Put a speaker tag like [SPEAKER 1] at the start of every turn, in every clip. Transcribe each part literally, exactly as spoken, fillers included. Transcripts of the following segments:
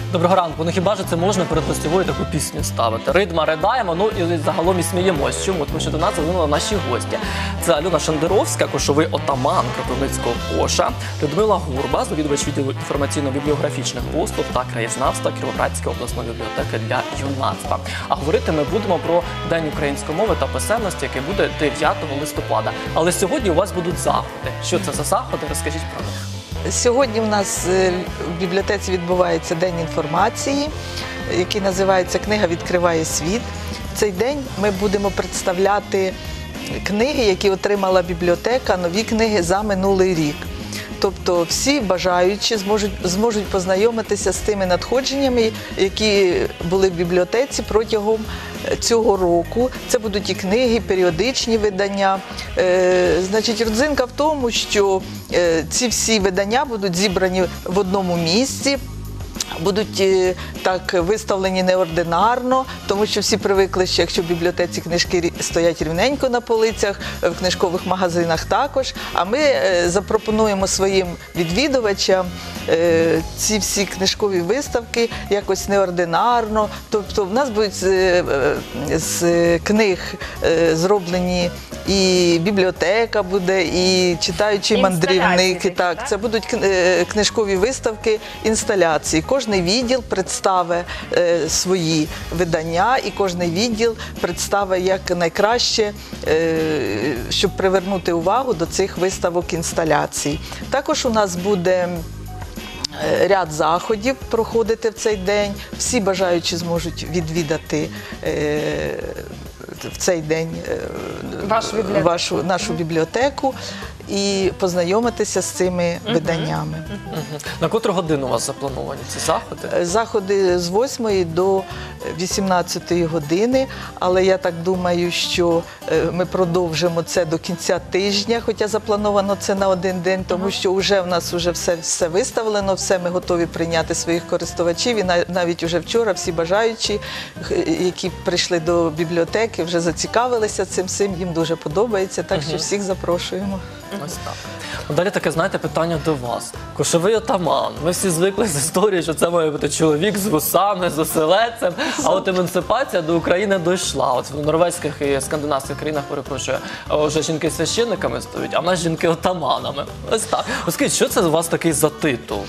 [SPEAKER 1] Доброго ранку. Ну хіба ж це можна перед гостєвою таку пісню ставити? Ридма ридаємо, ну і загалом і сміємось. Чому? Тому що до нас звернули наші гості. Це Альона Шендеровська, кошовий отаман Кропивницького коша, Людмила Гурба, завідувач відділу інформаційно-бібліографічних послуг та краєзнавства Кіровоградської обласної бібліотеки для юнацтва. А говорити ми будемо про День української мови та писемності, який буде дев'ятого листопада. Але сьогодні у вас будуть заходи. Що це за заходи? Розкажіть про них.
[SPEAKER 2] Сьогодні у нас в бібліотеці відбувається День інформації, який називається «Книга відкриває світ». В цей день ми будемо представляти книги, які отримала бібліотека, нові книги за минулий рік. Тобто всі бажаючі зможуть, зможуть познайомитися з тими надходженнями, які були в бібліотеці протягом цього року. Це будуть і книги, періодичні видання. Е, значить, родзинка в тому, що е, ці всі видання будуть зібрані в одному місці, будуть так виставлені неординарно, тому що всі привикли, що якщо в бібліотеці книжки стоять рівненько на полицях, в книжкових магазинах також. А ми запропонуємо своїм відвідувачам ці всі книжкові виставки якось неординарно. Тобто в нас будуть з книг зроблені і бібліотека буде, і читаючі мандрівники. Так, це будуть книжкові виставки, інсталяції. Кожний відділ представить е, свої видання, і кожний відділ представить як найкраще, е, щоб привернути увагу до цих виставок інсталяцій. Також у нас буде ряд заходів проходити в цей день. Всі бажаючі зможуть відвідати е, в цей день
[SPEAKER 3] Вашу бібліотеку.
[SPEAKER 2] Вашу, нашу бібліотеку і познайомитися з цими uh-huh. виданнями.
[SPEAKER 1] Uh-huh. На котру годину у вас заплановані ці заходи?
[SPEAKER 2] Заходи з восьмої до вісімнадцятої години, але я так думаю, що ми продовжимо це до кінця тижня, хоча заплановано це на один день, тому uh-huh. що вже в нас вже все, все виставлено, все ми готові прийняти своїх користувачів, і навіть вже вчора всі бажаючі, які прийшли до бібліотеки, вже зацікавилися цим всім, їм дуже подобається, так uh-huh. що всіх запрошуємо.
[SPEAKER 1] Ось так. Далі таке, знаєте, питання до вас. Кошовий отаман. Ми всі звикли з історії, що це має бути чоловік з вусами, з оселедцем. А от емансипація до України дійшла. От в норвезьких і скандинавських країнах, перепрошую, вже жінки священниками стають, а в нас жінки отаманами. Ось так. Скажіть, що це у вас такий за титул?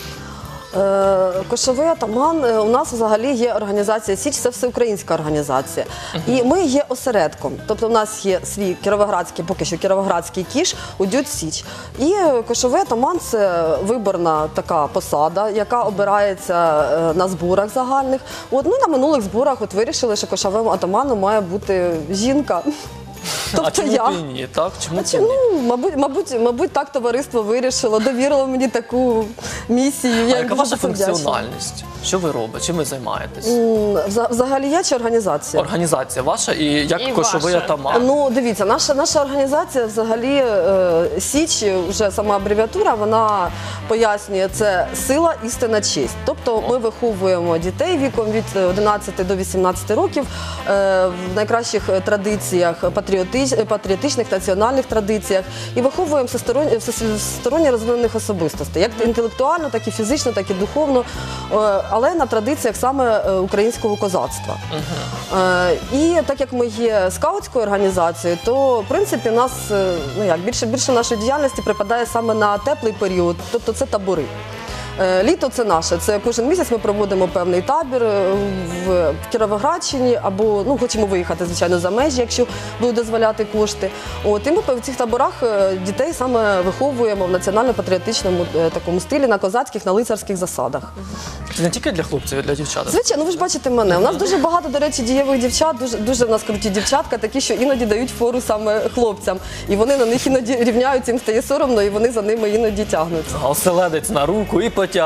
[SPEAKER 4] Кошовий отаман, у нас взагалі є організація «Січ», це всеукраїнська організація. І ми є осередком. Тобто у нас є свій кіровоградський, поки що кіровоградський кіш, Удють Січ. І кошовий отаман – це виборна така посада, яка обирається на зборах загальних. От ми на минулих зборах от вирішили, що кошовим отаманом має бути жінка.
[SPEAKER 1] Тобто а чому я... ні, так? Чому
[SPEAKER 4] а, ну, мабуть, мабуть, мабуть, так товариство вирішило, довірило мені таку місію.
[SPEAKER 1] А
[SPEAKER 4] я
[SPEAKER 1] яка ваша функціональність? Що ви робите? Чим ви займаєтесь?
[SPEAKER 4] Взагалі я чи організація?
[SPEAKER 1] Організація ваша і як і кошовий отаман?
[SPEAKER 4] Ну, дивіться, наша, наша організація взагалі е, Січ, вже сама абревіатура, вона пояснює, це сила, істина, честь. Тобто ми виховуємо дітей віком від одинадцяти до вісімнадцяти років е, в найкращих традиціях, патріотич, патріотичних, національних традиціях і виховуємо всесторонньо розвинених особистостей, як інтелектуально, так і фізично, так і духовно. Е, але на традиціях саме українського козацтва. Uh-huh. І так як ми є скаутською організацією, то в принципі нас, ну як, більше, більше нашої діяльності припадає саме на теплий період, тобто це табори. Літо – це наше. Це кожен місяць ми проводимо певний табір в Кіровоградщині або, ну, хочемо виїхати, звичайно, за межі, якщо будуть дозволяти кошти. От, і ми в цих таборах дітей саме виховуємо в національно-патріотичному такому стилі, на козацьких, на лицарських засадах.
[SPEAKER 1] Це не тільки для хлопців, а для дівчат?
[SPEAKER 4] Звичайно, ну ви ж бачите мене. У нас дуже багато, до речі, дієвих дівчат, дуже, дуже в нас круті дівчатка, такі, що іноді дають фору саме хлопцям. І вони на них іноді рівняються, їм стає соромно, і вони за ними іноді тягнуться.
[SPEAKER 1] А оселедець на руку і потягла.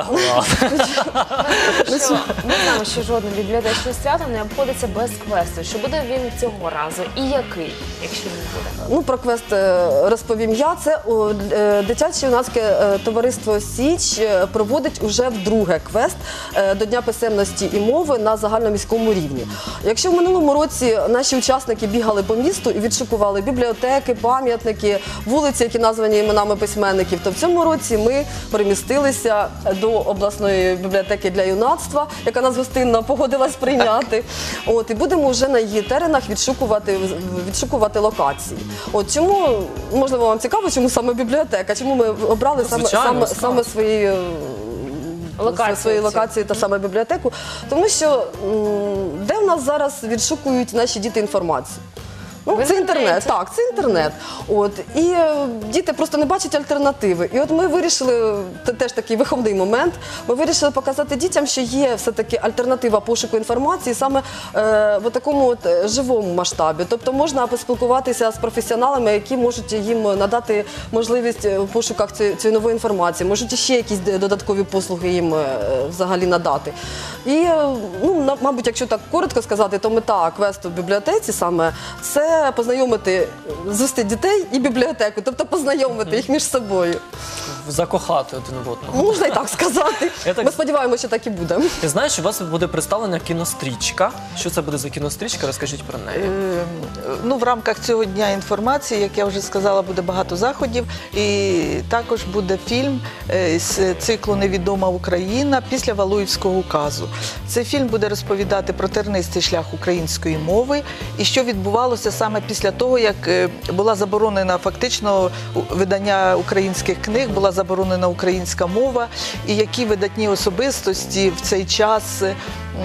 [SPEAKER 3] Ми знаємо, що жодне бібліотечне свято не обходиться без квесту. Що буде він цього разу і який, якщо він буде?
[SPEAKER 4] Ну, про квест розповім я. Це дитяче юнацьке товариство «Січ» проводить уже вдруге квест е, до Дня писемності і мови на загальноміському рівні. Якщо в минулому році наші учасники бігали по місту і відшукували бібліотеки, пам'ятники, вулиці, які названі іменами письменників, то в цьому році ми перемістилися до обласної бібліотеки для юнацтва, яка нас гостинно погодилась прийняти. От, і будемо вже на її теренах відшукувати, відшукувати локації. От, чому, можливо, вам цікаво, чому саме бібліотека, чому ми обрали саме,
[SPEAKER 1] Звичайно,
[SPEAKER 4] саме,
[SPEAKER 1] цікаво.
[SPEAKER 4] саме свої
[SPEAKER 3] Локацію
[SPEAKER 4] свої
[SPEAKER 3] цю.
[SPEAKER 4] локації та саме бібліотеку, тому що м, де в нас зараз відшукують наші діти інформацію? Ну,
[SPEAKER 3] В
[SPEAKER 4] це інтернет,
[SPEAKER 3] інтернеті.
[SPEAKER 4] так, це інтернет. От, і е, діти просто не бачать альтернативи. І от ми вирішили, це теж такий виховний момент, ми вирішили показати дітям, що є все-таки альтернатива пошуку інформації саме е, в такому от е, живому масштабі. Тобто можна поспілкуватися з професіоналами, які можуть їм надати можливість в пошуках цієї, цієї нової інформації, можуть ще якісь додаткові послуги їм е, взагалі надати. І, е, ну, на- мабуть, якщо так коротко сказати, то мета квесту в бібліотеці саме це познайомити, звести дітей і бібліотеку, тобто познайомити їх між собою.
[SPEAKER 1] Закохати один в одного.
[SPEAKER 4] Можна і так сказати.
[SPEAKER 1] Я так-
[SPEAKER 4] Ми сподіваємося, що так і буде.
[SPEAKER 1] Ти знаєш, у вас буде представлена кінострічка. Що це буде за кінострічка? Розкажіть про неї.
[SPEAKER 2] Е, Ну, в рамках цього дня інформації, як я вже сказала, буде багато заходів. І також буде фільм е, з циклу «Невідома Україна» після Валуївського указу. Цей фільм буде розповідати про тернистий шлях української мови і що відбувалося саме після того, як е, була заборонена фактично у- видання українських книг, була заборонена українська мова, і які видатні особистості в цей час м,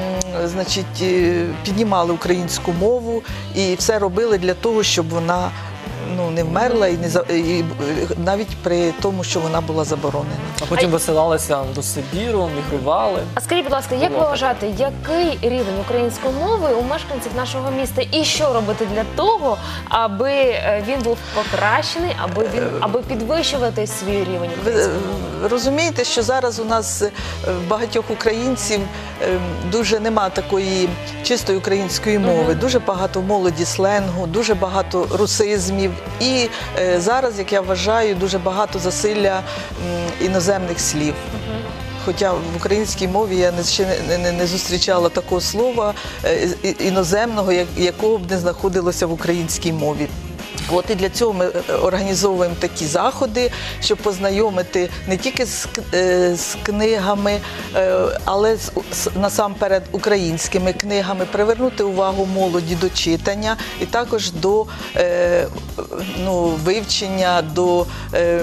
[SPEAKER 2] значить, е, піднімали українську мову і все робили для того, щоб вона ну, не вмерла і, не, за- і е, навіть при тому, що вона була заборонена.
[SPEAKER 1] А потім висилалися до Сибіру, мігрували.
[SPEAKER 3] А скажіть, будь ласка, як ви вважаєте, який рівень української мови у мешканців нашого міста і що робити для того, аби е, він був покращений, аби він аби підвищувати свій рівень
[SPEAKER 2] Ви
[SPEAKER 3] української
[SPEAKER 2] е,
[SPEAKER 3] мови?
[SPEAKER 2] розумієте, що зараз у нас е, в багатьох українців е, дуже нема такої чистої української мови, дуже багато молоді сленгу, дуже багато русизмів. І е, зараз, як я вважаю, дуже багато засилля м, іноземних слів. Хоча в українській мові я не- ще не, не, не зустрічала такого слова е, і- іноземного, як- якого б не знаходилося в українській мові. От і для цього ми е, організовуємо такі заходи, щоб познайомити не тільки з, к- е, з книгами, е, але з, з- насамперед українськими книгами, привернути увагу молоді до читання і також до е, ну, вивчення, до е,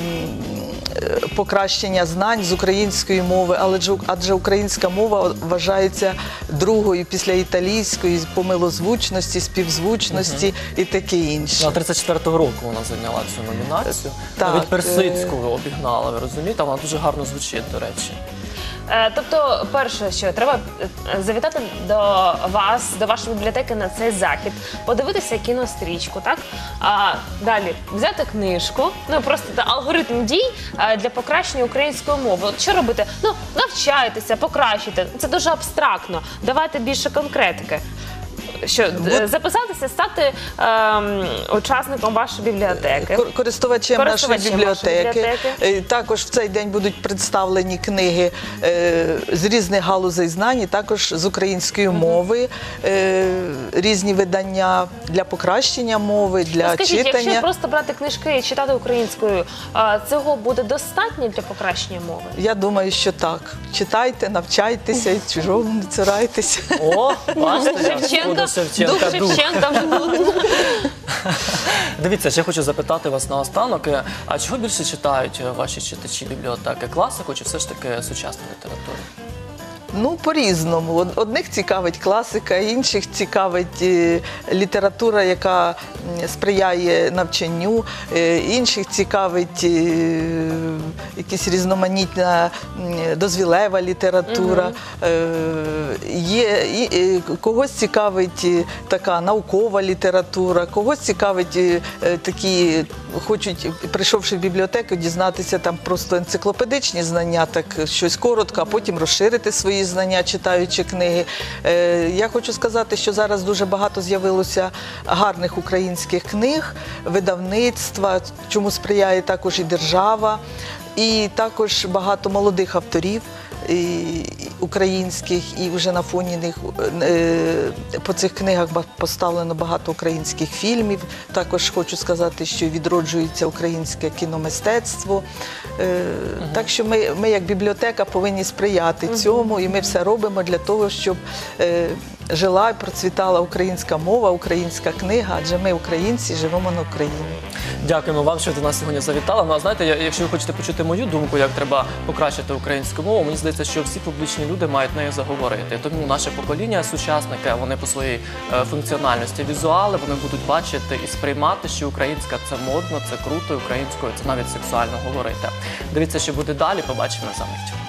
[SPEAKER 2] е, покращення знань з української мови, але ж- адже українська мова вважається другою після італійської по милозвучності, співзвучності і таке інше.
[SPEAKER 1] Ну, а тридцять четвертого року вона зайняла цю номінацію.
[SPEAKER 2] Так,
[SPEAKER 1] Навіть персидську ви обігнала, ви розумієте? Вона дуже гарно звучить, до речі.
[SPEAKER 3] Е, Тобто, перше, що треба е, завітати до вас, до вашої бібліотеки на цей захід, подивитися кінострічку, так? А далі взяти книжку, ну просто та алгоритм дій е, для покращення української мови. От що робити? Ну, навчайтеся, покращуйте. Це дуже абстрактно. Давайте більше конкретики. Що е, записатися, стати ем, учасником вашої бібліотеки.
[SPEAKER 2] Кор- Користувачем нашої
[SPEAKER 3] Користувачем
[SPEAKER 2] бібліотеки.
[SPEAKER 3] вашої бібліотеки.
[SPEAKER 2] Е, Також в цей день будуть представлені книги е, з різних галузей знань, і також з української мови, е, різні видання для покращення мови, для
[SPEAKER 3] Скажіть,
[SPEAKER 2] читання.
[SPEAKER 3] якщо просто брати книжки і читати українською, а, цього буде достатньо для покращення мови?
[SPEAKER 2] Я думаю, що так. Читайте, навчайтеся і чужого не цурайтеся.
[SPEAKER 1] О, бачите, я
[SPEAKER 3] Шевченка,
[SPEAKER 1] буду Шевченка
[SPEAKER 3] дух
[SPEAKER 1] дух.
[SPEAKER 3] Шевченка вже тут.
[SPEAKER 1] Дивіться, ще хочу запитати вас наостанок, е, а чого більше читають е, ваші читачі бібліотеки? Класику чи все ж таки сучасну літературу?
[SPEAKER 2] Ну, по-різному. Од- Одних цікавить класика, інших цікавить е, література, яка м, сприяє навчанню, е, інших цікавить е, якась різноманітна м, дозвілева література. Е, Є, і, е, когось цікавить е, така наукова література, когось цікавить е, е, такі, хочуть, прийшовши в бібліотеку, дізнатися там просто енциклопедичні знання, так щось коротко, а потім розширити свої знання, читаючи книги. Е, Я хочу сказати, що зараз дуже багато з'явилося гарних українських книг, видавництва, чому сприяє також і держава, і також багато молодих авторів, і українських, і вже на фоні них е, по цих книгах ба- поставлено багато українських фільмів. Також хочу сказати, що відроджується українське кіномистецтво. Е, Так що ми, ми як бібліотека повинні сприяти цьому, і ми все робимо для того, щоб е, жила і процвітала українська мова, українська книга, адже ми, українці, живемо на Україні.
[SPEAKER 1] Дякуємо вам, що до нас сьогодні завітали. Ну а знаєте, я- якщо ви хочете почути мою думку, як треба покращити українську мову, мені здається, що всі публічні люди мають нею заговорити. Тому наше покоління, сучасники, вони по своїй е, функціональності візуали, вони будуть бачити і сприймати, що українська це модно, це круто, і українською це навіть сексуально говорити. Дивіться, що буде далі. Побачимо за мить.